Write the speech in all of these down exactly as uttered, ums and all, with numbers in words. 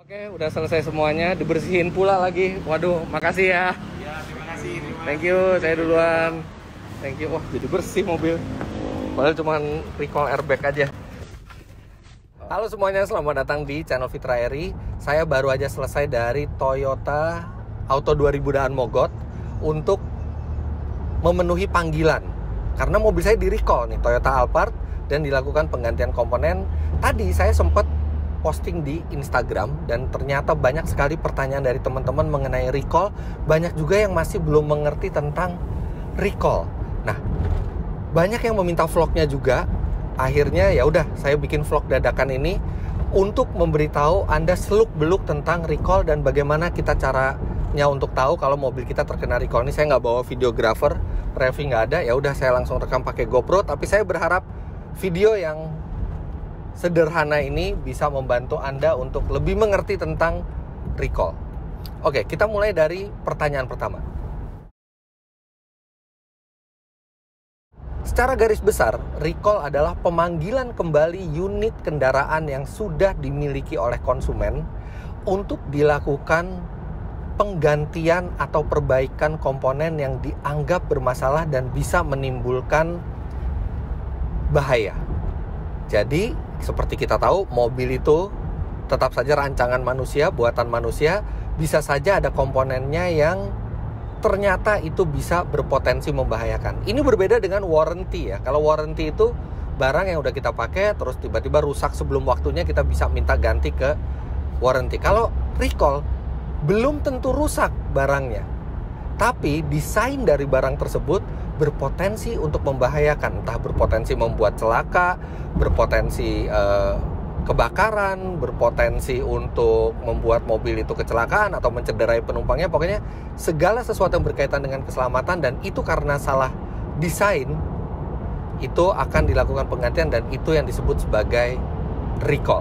Oke, udah selesai semuanya, dibersihin pula lagi. Waduh, makasih ya. Ya, terima kasih. Terima Thank you, saya duluan. Thank you. Wah, jadi bersih mobil. Padahal cuma recall airbag aja. Halo semuanya, selamat datang di channel Fitra Eri. Saya baru aja selesai dari Toyota Auto dua ribu Daan Mogot untuk memenuhi panggilan. Karena mobil saya di recall nih, Toyota Alphard, dan dilakukan penggantian komponen. Tadi saya sempat posting di Instagram dan ternyata banyak sekali pertanyaan dari teman-teman mengenai recall. Banyak juga yang masih belum mengerti tentang recall. Nah, banyak yang meminta vlognya juga. Akhirnya ya udah, saya bikin vlog dadakan ini untuk memberitahu Anda seluk-beluk tentang recall dan bagaimana kita caranya untuk tahu kalau mobil kita terkena recall. Ini saya nggak bawa videographer, Revi nggak ada. Ya udah, saya langsung rekam pakai GoPro. Tapi saya berharap video yang sederhana ini bisa membantu Anda untuk lebih mengerti tentang recall. Oke, kita mulai dari pertanyaan pertama. Secara garis besar, recall adalah pemanggilan kembali unit kendaraan yang sudah dimiliki oleh konsumen untuk dilakukan penggantian atau perbaikan komponen yang dianggap bermasalah dan bisa menimbulkan bahaya. Jadi, seperti kita tahu, mobil itu tetap saja rancangan manusia, buatan manusia. Bisa saja ada komponennya yang ternyata itu bisa berpotensi membahayakan. Ini berbeda dengan warranty ya. Kalau warranty itu barang yang udah kita pakai terus tiba-tiba rusak sebelum waktunya, kita bisa minta ganti ke warranty. Kalau recall, belum tentu rusak barangnya, tapi desain dari barang tersebut berpotensi untuk membahayakan. Entah berpotensi membuat celaka, berpotensi eh, kebakaran, berpotensi untuk membuat mobil itu kecelakaan atau mencederai penumpangnya. Pokoknya segala sesuatu yang berkaitan dengan keselamatan, dan itu karena salah desain, itu akan dilakukan penggantian, dan itu yang disebut sebagai recall.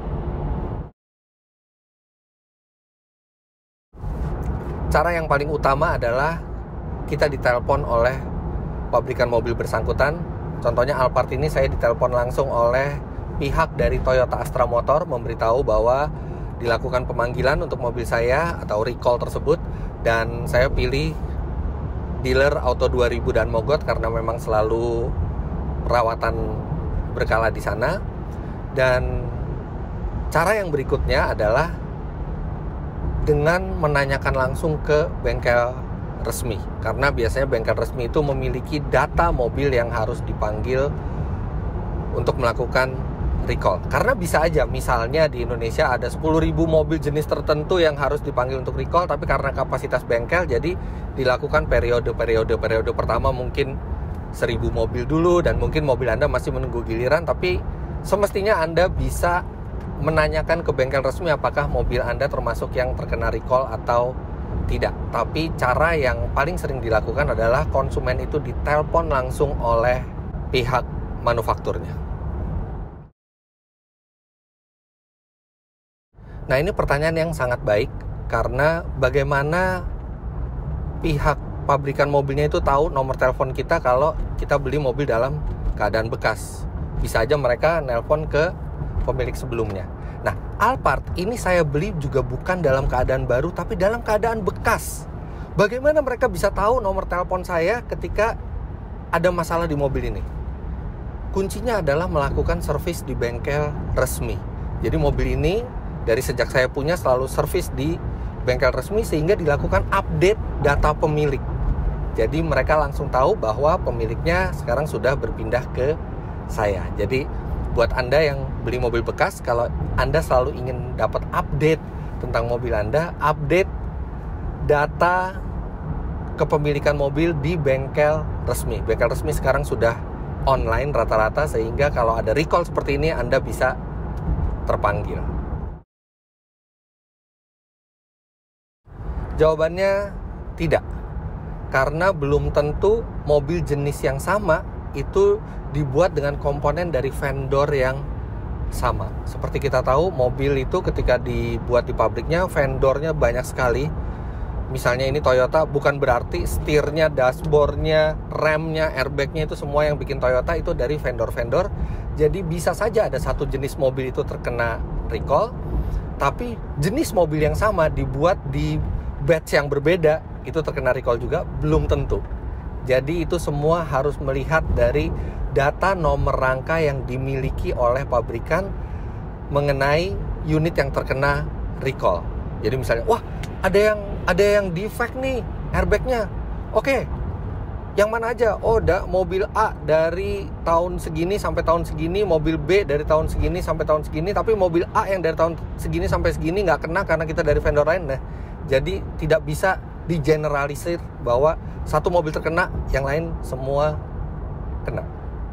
Cara yang paling utama adalah kita ditelepon oleh pabrikan mobil bersangkutan. Contohnya Alphard ini saya ditelepon langsung oleh pihak dari Toyota Astra Motor, memberitahu bahwa dilakukan pemanggilan untuk mobil saya atau recall tersebut, dan saya pilih dealer Auto dua ribu Daan Mogot karena memang selalu perawatan berkala di sana. Dan cara yang berikutnya adalah dengan menanyakan langsung ke bengkel resmi, karena biasanya bengkel resmi itu memiliki data mobil yang harus dipanggil untuk melakukan recall. Karena bisa aja misalnya di Indonesia ada sepuluh ribu mobil jenis tertentu yang harus dipanggil untuk recall, tapi karena kapasitas bengkel jadi dilakukan periode-periode. Periode pertama mungkin seribu mobil dulu, dan mungkin mobil Anda masih menunggu giliran. Tapi semestinya Anda bisa menanyakan ke bengkel resmi apakah mobil Anda termasuk yang terkena recall atau tidak. Tapi cara yang paling sering dilakukan adalah konsumen itu ditelepon langsung oleh pihak manufakturnya. Nah, ini pertanyaan yang sangat baik, karena bagaimana pihak pabrikan mobilnya itu tahu nomor telepon kita kalau kita beli mobil dalam keadaan bekas. Bisa aja mereka nelpon ke pemilik sebelumnya. Nah, Alphard ini saya beli juga bukan dalam keadaan baru, tapi dalam keadaan bekas. Bagaimana mereka bisa tahu nomor telepon saya ketika ada masalah di mobil ini? Kuncinya adalah melakukan servis di bengkel resmi. Jadi mobil ini dari sejak saya punya selalu servis di bengkel resmi, sehingga dilakukan update data pemilik. Jadi mereka langsung tahu bahwa pemiliknya sekarang sudah berpindah ke saya. Jadi buat Anda yang beli mobil bekas, kalau Anda selalu ingin dapat update tentang mobil Anda, update data kepemilikan mobil di bengkel resmi. Bengkel resmi sekarang sudah online rata-rata, sehingga kalau ada recall seperti ini Anda bisa terpanggil. Jawabannya tidak, karena belum tentu mobil jenis yang sama itu dibuat dengan komponen dari vendor yang sama. Seperti kita tahu, mobil itu ketika dibuat di pabriknya, vendornya banyak sekali. Misalnya ini Toyota, bukan berarti setirnya, dashboardnya, remnya, airbagnya itu semua yang bikin Toyota itu dari vendor-vendor. Jadi bisa saja ada satu jenis mobil itu terkena recall, tapi jenis mobil yang sama dibuat di batch yang berbeda, itu terkena recall juga? Belum tentu. Jadi itu semua harus melihat dari data nomor rangka yang dimiliki oleh pabrikan mengenai unit yang terkena recall. Jadi misalnya, wah ada yang ada yang defect nih airbagnya. Oke, yang mana aja? Oh, da, mobil A dari tahun segini sampai tahun segini, mobil B dari tahun segini sampai tahun segini, tapi mobil A yang dari tahun segini sampai segini nggak kena karena kita dari vendor lain. Nah, jadi tidak bisa digeneralisir bahwa satu mobil terkena, yang lain semua kena.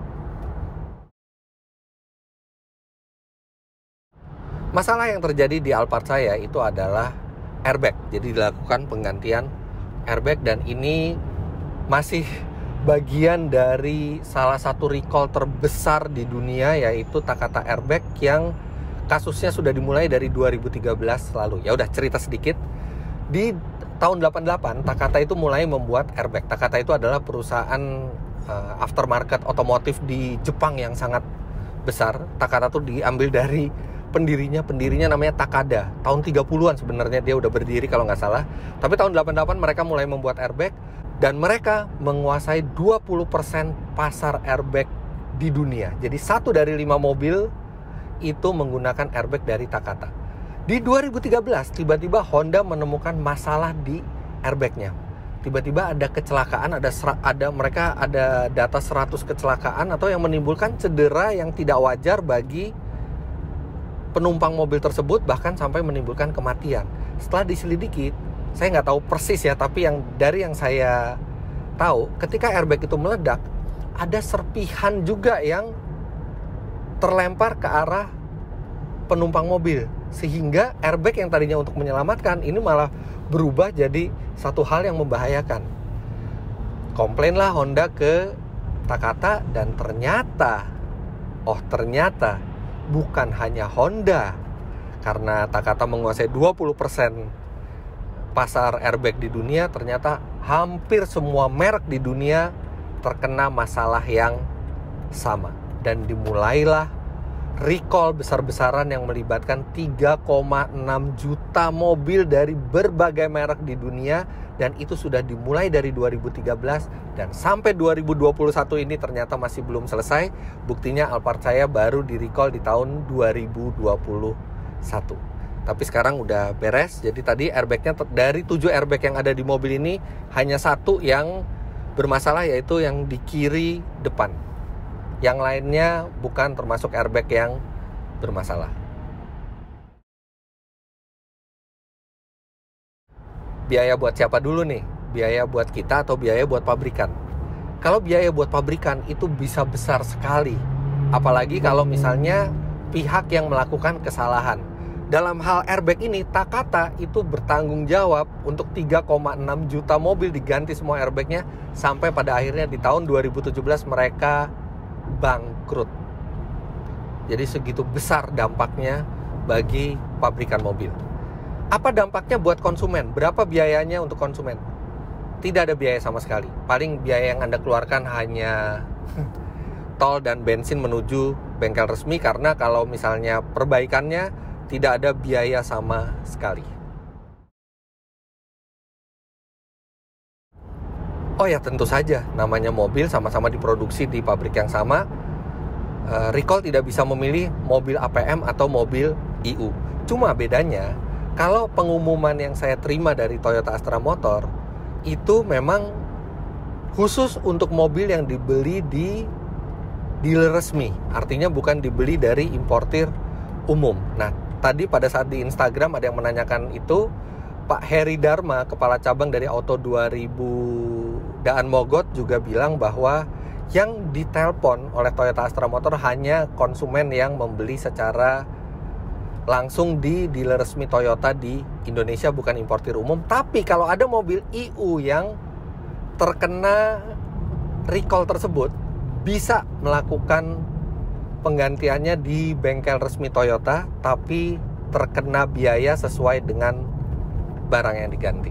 Masalah yang terjadi di Alphard saya itu adalah airbag. Jadi dilakukan penggantian airbag, dan ini masih bagian dari salah satu recall terbesar di dunia, yaitu Takata airbag yang kasusnya sudah dimulai dari dua ribu tiga belas lalu. Ya udah, cerita sedikit. Di tahun delapan puluh delapan Takata itu mulai membuat airbag. Takata itu adalah perusahaan uh, aftermarket otomotif di Jepang yang sangat besar. Takata tuh diambil dari pendirinya, pendirinya namanya Takada. Tahun tiga puluhan sebenarnya dia udah berdiri kalau nggak salah. Tapi tahun delapan puluh delapan mereka mulai membuat airbag, dan mereka menguasai dua puluh persen pasar airbag di dunia. Jadi satu dari lima mobil itu menggunakan airbag dari Takata. Di dua ribu tiga belas tiba-tiba Honda menemukan masalah di airbagnya. Tiba-tiba ada kecelakaan, ada ada mereka ada data seratus kecelakaan atau yang menimbulkan cedera yang tidak wajar bagi penumpang mobil tersebut, bahkan sampai menimbulkan kematian. Setelah diselidiki, saya nggak tahu persis ya, tapi yang dari yang saya tahu, ketika airbag itu meledak, ada serpihan juga yang terlempar ke arah penumpang mobil, sehingga airbag yang tadinya untuk menyelamatkan ini malah berubah jadi satu hal yang membahayakan. Komplainlah Honda ke Takata, dan ternyata, oh ternyata bukan hanya Honda, karena Takata menguasai dua puluh persen pasar airbag di dunia, ternyata hampir semua merek di dunia terkena masalah yang sama. Dan dimulailah recall besar-besaran yang melibatkan tiga koma enam juta mobil dari berbagai merek di dunia, dan itu sudah dimulai dari dua ribu tiga belas dan sampai dua ribu dua puluh satu ini ternyata masih belum selesai. Buktinya Alphard saya baru di recall di tahun dua ribu dua puluh satu. Tapi sekarang udah beres. Jadi tadi airbagnya, dari tujuh airbag yang ada di mobil ini, hanya satu yang bermasalah, yaitu yang di kiri depan. Yang lainnya bukan termasuk airbag yang bermasalah. Biaya buat siapa dulu nih? Biaya buat kita atau biaya buat pabrikan? Kalau biaya buat pabrikan itu bisa besar sekali. Apalagi kalau misalnya pihak yang melakukan kesalahan. Dalam hal airbag ini, Takata itu bertanggung jawab untuk tiga koma enam juta mobil diganti semua airbagnya, sampai pada akhirnya di tahun dua ribu tujuh belas mereka bangkrut. Jadi segitu besar dampaknya bagi pabrikan mobil. Apa dampaknya buat konsumen? Berapa biayanya untuk konsumen? Tidak ada biaya sama sekali. Paling biaya yang Anda keluarkan hanya tol dan bensin menuju bengkel resmi, karena kalau misalnya perbaikannya tidak ada biaya sama sekali. Oh ya, tentu saja, namanya mobil sama-sama diproduksi di pabrik yang sama. uh, Recall tidak bisa memilih mobil A P M atau mobil I U. Cuma bedanya, kalau pengumuman yang saya terima dari Toyota Astra Motor itu memang khusus untuk mobil yang dibeli di dealer resmi. Artinya bukan dibeli dari importir umum. Nah, tadi pada saat di Instagram ada yang menanyakan itu, Pak Heri Dharma, kepala cabang dari Auto dua ribu Daan Mogot, juga bilang bahwa yang ditelepon oleh Toyota Astra Motor hanya konsumen yang membeli secara langsung di dealer resmi Toyota di Indonesia, bukan importir umum. Tapi kalau ada mobil I U yang terkena recall tersebut, bisa melakukan penggantiannya di bengkel resmi Toyota, tapi terkena biaya sesuai dengan barang yang diganti.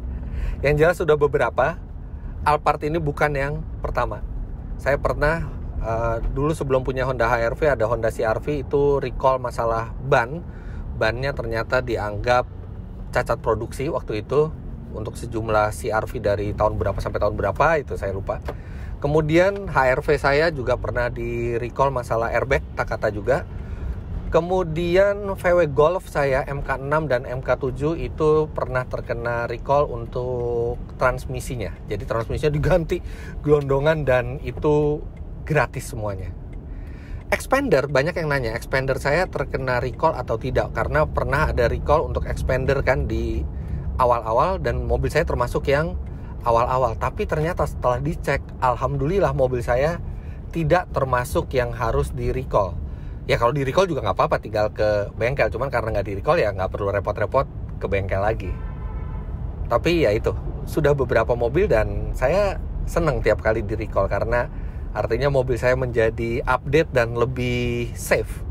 Yang jelas sudah beberapa. Alphard ini bukan yang pertama. Saya pernah uh, dulu sebelum punya Honda H R V ada Honda C R V, itu recall masalah ban. Bannya ternyata dianggap cacat produksi waktu itu untuk sejumlah C R V dari tahun berapa sampai tahun berapa itu saya lupa. Kemudian H R V saya juga pernah di recall masalah airbag, Takata juga. Kemudian V W Golf saya M K enam dan M K tujuh itu pernah terkena recall untuk transmisinya. Jadi transmisinya diganti gelondongan dan itu gratis semuanya. Expander, banyak yang nanya expander saya terkena recall atau tidak, karena pernah ada recall untuk expander kan di awal-awal dan mobil saya termasuk yang awal-awal. Tapi ternyata setelah dicek, alhamdulillah mobil saya tidak termasuk yang harus di recall. Ya kalau di recall juga nggak apa-apa, tinggal ke bengkel. Cuman karena nggak di recall ya nggak perlu repot-repot ke bengkel lagi. Tapi ya itu, sudah beberapa mobil dan saya senang tiap kali di recall karena artinya mobil saya menjadi update dan lebih safe.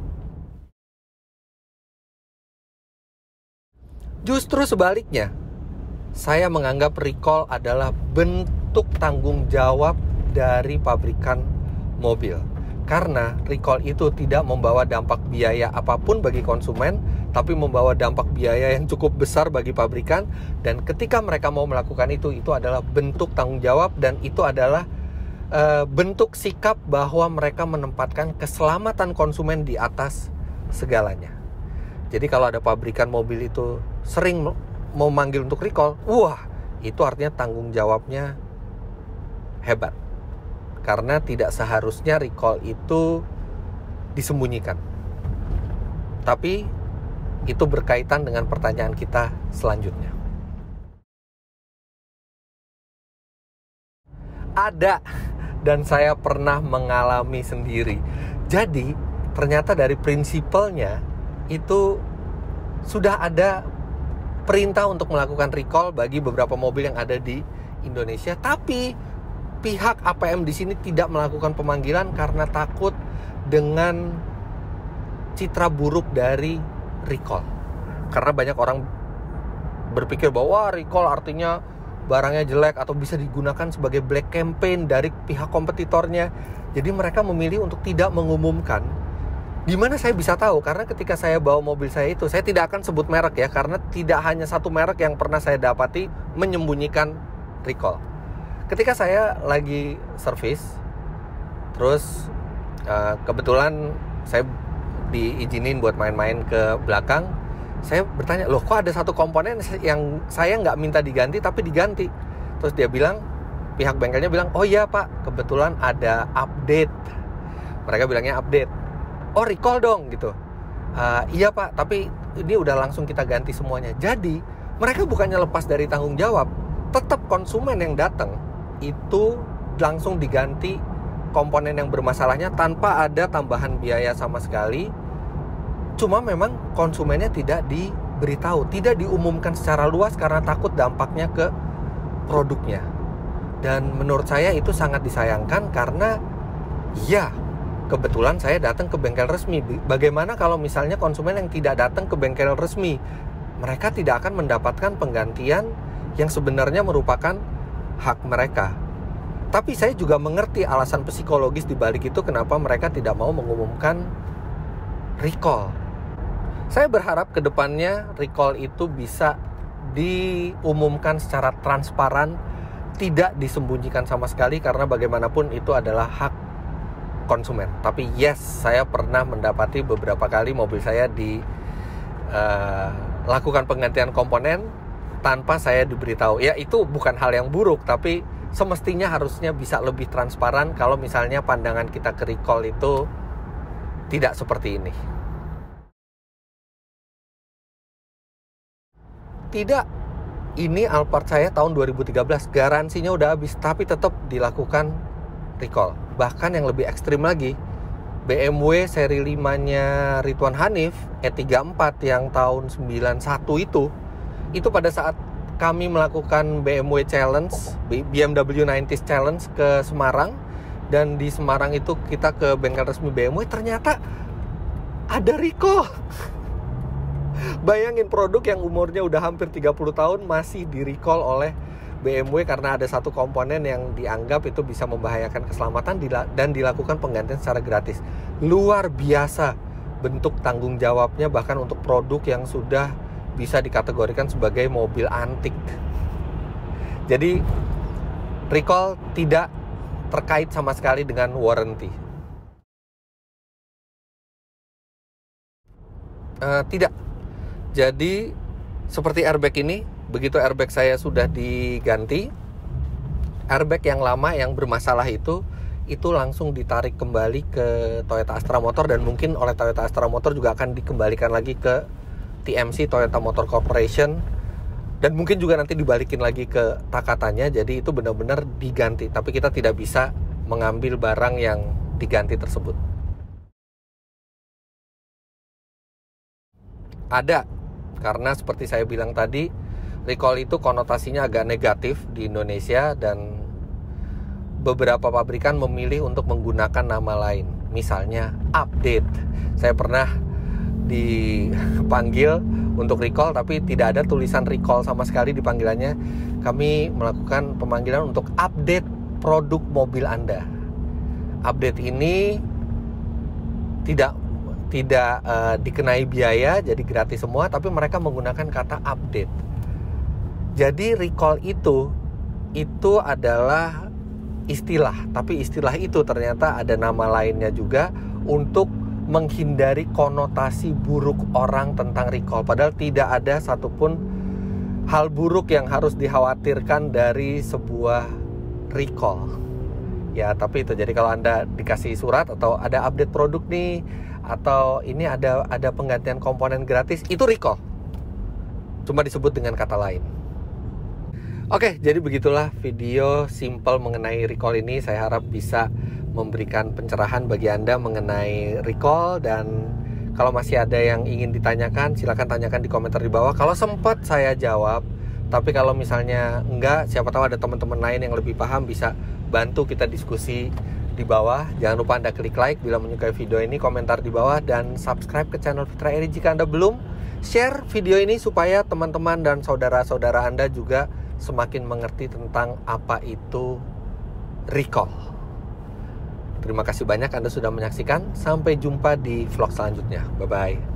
Justru sebaliknya, saya menganggap recall adalah bentuk tanggung jawab dari pabrikan mobil. Karena recall itu tidak membawa dampak biaya apapun bagi konsumen, tapi membawa dampak biaya yang cukup besar bagi pabrikan. Dan ketika mereka mau melakukan itu, itu adalah bentuk tanggung jawab dan itu adalah uh, bentuk sikap bahwa mereka menempatkan keselamatan konsumen di atas segalanya. Jadi kalau ada pabrikan mobil itu sering mau manggil untuk recall, wah, itu artinya tanggung jawabnya hebat. Karena tidak seharusnya recall itu disembunyikan. Tapi itu berkaitan dengan pertanyaan kita selanjutnya. Ada, dan saya pernah mengalami sendiri. Jadi ternyata dari prinsipalnya itu sudah ada perintah untuk melakukan recall bagi beberapa mobil yang ada di Indonesia. Tapi pihak A P M di sini tidak melakukan pemanggilan karena takut dengan citra buruk dari recall. Karena banyak orang berpikir bahwa recall artinya barangnya jelek atau bisa digunakan sebagai black campaign dari pihak kompetitornya. Jadi mereka memilih untuk tidak mengumumkan. Gimana saya bisa tahu? Karena ketika saya bawa mobil saya itu, saya tidak akan sebut merek ya, karena tidak hanya satu merek yang pernah saya dapati menyembunyikan recall. Ketika saya lagi servis, terus uh, kebetulan saya diizinin buat main-main ke belakang, saya bertanya, loh kok ada satu komponen yang saya nggak minta diganti tapi diganti? Terus dia bilang, pihak bengkelnya bilang, oh iya pak, kebetulan ada update. Mereka bilangnya update. Oh recall dong gitu. Uh, iya pak, tapi ini udah langsung kita ganti semuanya. Jadi mereka bukannya lepas dari tanggung jawab, tetap konsumen yang datang itu langsung diganti komponen yang bermasalahnya tanpa ada tambahan biaya sama sekali. Cuma memang konsumennya tidak diberitahu, tidak diumumkan secara luas karena takut dampaknya ke produknya. Dan menurut saya itu sangat disayangkan karena ya kebetulan saya datang ke bengkel resmi. Bagaimana kalau misalnya konsumen yang tidak datang ke bengkel resmi? Mereka tidak akan mendapatkan penggantian yang sebenarnya merupakan hak mereka. Tapi saya juga mengerti alasan psikologis di balik itu kenapa mereka tidak mau mengumumkan recall. Saya berharap ke depannya recall itu bisa diumumkan secara transparan, tidak disembunyikan sama sekali karena bagaimanapun itu adalah hak konsumen. Tapi yes, saya pernah mendapati beberapa kali mobil saya dilakukan uh, penggantian komponen tanpa saya diberitahu. Ya itu bukan hal yang buruk, tapi semestinya harusnya bisa lebih transparan kalau misalnya pandangan kita ke recall itu tidak seperti ini. Tidak, ini Alphard saya tahun dua ribu tiga belas, garansinya udah habis tapi tetap dilakukan recall. Bahkan yang lebih ekstrim lagi, B M W seri lima-nya Ridwan Hanif E tiga puluh empat yang tahun sembilan puluh satu itu itu pada saat kami melakukan B M W Challenge, B M W sembilan puluh Challenge ke Semarang, dan di Semarang itu kita ke bengkel resmi B M W, ternyata ada recall. Bayangin produk yang umurnya udah hampir tiga puluh tahun masih di recall oleh B M W karena ada satu komponen yang dianggap itu bisa membahayakan keselamatan dan dilakukan penggantian secara gratis. Luar biasa bentuk tanggung jawabnya, bahkan untuk produk yang sudah bisa dikategorikan sebagai mobil antik. Jadi recall tidak terkait sama sekali dengan warranty. Uh, tidak. Jadi seperti airbag ini, begitu airbag saya sudah diganti, airbag yang lama yang bermasalah itu itu langsung ditarik kembali ke Toyota Astra Motor, dan mungkin oleh Toyota Astra Motor juga akan dikembalikan lagi ke T M C, Toyota Motor Corporation, dan mungkin juga nanti dibalikin lagi ke Takatanya. Jadi itu benar-benar diganti, tapi kita tidak bisa mengambil barang yang diganti tersebut. Ada, karena seperti saya bilang tadi, recall itu konotasinya agak negatif di Indonesia, dan beberapa pabrikan memilih untuk menggunakan nama lain. Misalnya update. Saya pernah dipanggil untuk recall, tapi tidak ada tulisan recall sama sekali di panggilannya. Kami melakukan pemanggilan untuk update produk mobil Anda. Update ini tidak tidak uh, dikenai biaya, jadi gratis semua, tapi mereka menggunakan kata update. Jadi recall itu itu adalah istilah, tapi istilah itu ternyata ada nama lainnya juga untuk menghindari konotasi buruk orang tentang recall. Padahal tidak ada satupun hal buruk yang harus dikhawatirkan dari sebuah recall. Ya, tapi itu. Jadi kalau Anda dikasih surat atau ada update produk nih, atau ini ada ada penggantian komponen gratis, itu recall. Cuma disebut dengan kata lain. Oke, jadi begitulah video simple mengenai recall ini. Saya harap bisa memberikan pencerahan bagi Anda mengenai recall, dan kalau masih ada yang ingin ditanyakan, silakan tanyakan di komentar di bawah. Kalau sempat saya jawab, tapi kalau misalnya enggak, siapa tahu ada teman-teman lain yang lebih paham, bisa bantu kita diskusi di bawah. Jangan lupa Anda klik like bila menyukai video ini, komentar di bawah, dan subscribe ke channel Fitra Eri jika Anda belum. Share video ini supaya teman-teman dan saudara-saudara Anda juga semakin mengerti tentang apa itu recall. Terima kasih banyak Anda sudah menyaksikan. Sampai jumpa di vlog selanjutnya. Bye-bye.